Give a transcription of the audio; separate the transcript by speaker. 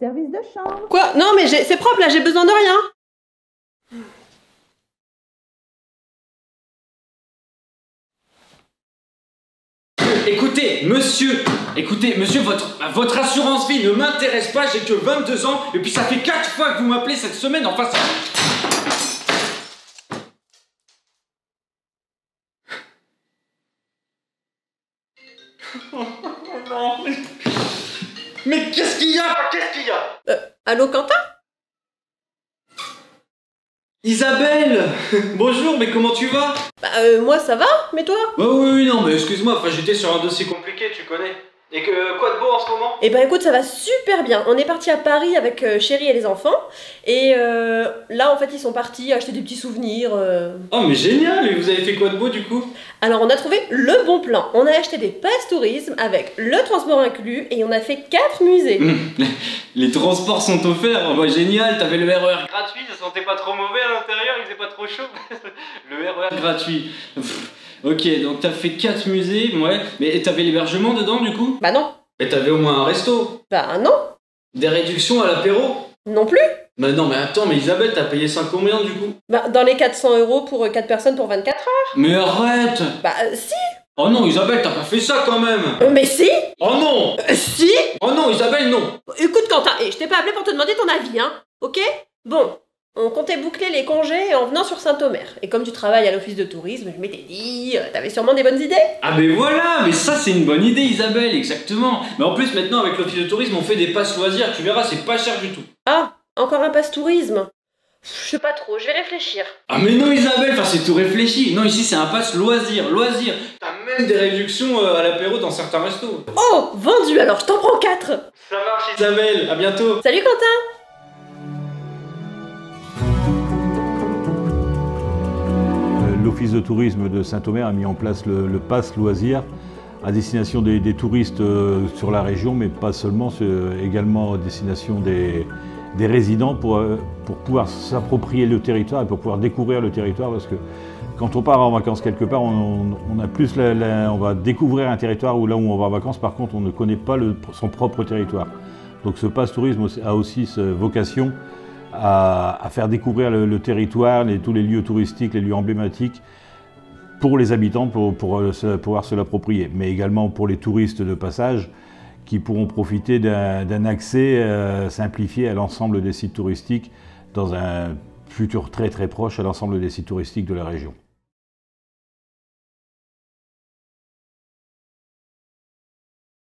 Speaker 1: service de chambre.
Speaker 2: Quoi? Non, mais c'est propre là, j'ai besoin de rien.
Speaker 3: Écoutez, monsieur, votre assurance vie ne m'intéresse pas, j'ai que 22 ans, et puis ça fait 4 fois que vous m'appelez cette semaine, enfin ça... Non, mais qu'est-ce qu'il y a? Qu'est-ce qu'il y a?
Speaker 2: Allô, Quentin?
Speaker 3: Isabelle! Bonjour, mais comment tu vas?
Speaker 2: Bah, moi ça va, mais toi?
Speaker 3: Oh oui, non, mais excuse-moi, enfin j'étais sur un dossier compliqué, tu connais. Et que quoi de beau en ce moment?
Speaker 2: Eh ben écoute, ça va super bien. On est parti à Paris avec Chérie et les enfants. Et là, en fait, ils sont partis acheter des petits souvenirs.
Speaker 3: Oh, mais génial! Et vous avez fait quoi de beau du coup?
Speaker 2: Alors, on a trouvé le bon plan. On a acheté des passes tourisme avec le transport inclus et on a fait 4 musées.
Speaker 3: Les transports sont offerts, oh, bah, génial, t'avais le RER gratuit, ça sentait pas trop mauvais à l'intérieur, il faisait pas trop chaud. Le RER gratuit. Ok, donc t'as fait 4 musées, ouais, mais t'avais l'hébergement dedans du coup?
Speaker 2: Bah non.
Speaker 3: Mais t'avais au moins un resto?
Speaker 2: Bah non.
Speaker 3: Des réductions à l'apéro?
Speaker 2: Non plus.
Speaker 3: Bah non, mais attends, mais Isabelle, t'as payé ça combien du coup?
Speaker 2: Bah dans les 400 € pour 4 personnes pour 24 heures.
Speaker 3: Mais arrête!
Speaker 2: Bah si.
Speaker 3: Oh non, Isabelle, t'as pas fait ça quand même!
Speaker 2: Mais si.
Speaker 3: Oh non!
Speaker 2: Si.
Speaker 3: Oh non, Isabelle, non!
Speaker 2: Écoute Quentin, je t'ai pas appelé pour te demander ton avis, hein. Ok? Bon. On comptait boucler les congés en venant sur Saint-Omer. Et comme tu travailles à l'office de tourisme, je m'étais dit, t'avais sûrement des bonnes idées.
Speaker 3: Ah mais voilà, mais ça c'est une bonne idée Isabelle, exactement. Mais en plus maintenant avec l'office de tourisme on fait des passes loisirs, tu verras c'est pas cher du tout.
Speaker 2: Ah, encore un passe tourisme. Je sais pas trop, je vais réfléchir.
Speaker 3: Ah mais non Isabelle, enfin c'est tout réfléchi. Non ici c'est un passe loisir. T'as même des réductions à l'apéro dans certains restos.
Speaker 2: Oh, vendu alors, je t'en prends 4.
Speaker 3: Ça marche Isabelle, à bientôt.
Speaker 2: Salut Quentin.
Speaker 4: L'Office de tourisme de Saint-Omer a mis en place le pass loisir à destination des touristes sur la région, mais pas seulement, également à destination des résidents pour pouvoir s'approprier le territoire et pour pouvoir découvrir le territoire, parce que quand on part en vacances quelque part, on va découvrir un territoire où là où on va en vacances, par contre on ne connaît pas son propre territoire. Donc ce pass tourisme a aussi vocation à faire découvrir le territoire, tous les lieux touristiques, les lieux emblématiques pour les habitants, pour pouvoir se l'approprier, mais également pour les touristes de passage qui pourront profiter d'un accès simplifié à l'ensemble des sites touristiques dans un futur très très proche à l'ensemble des sites touristiques de la région.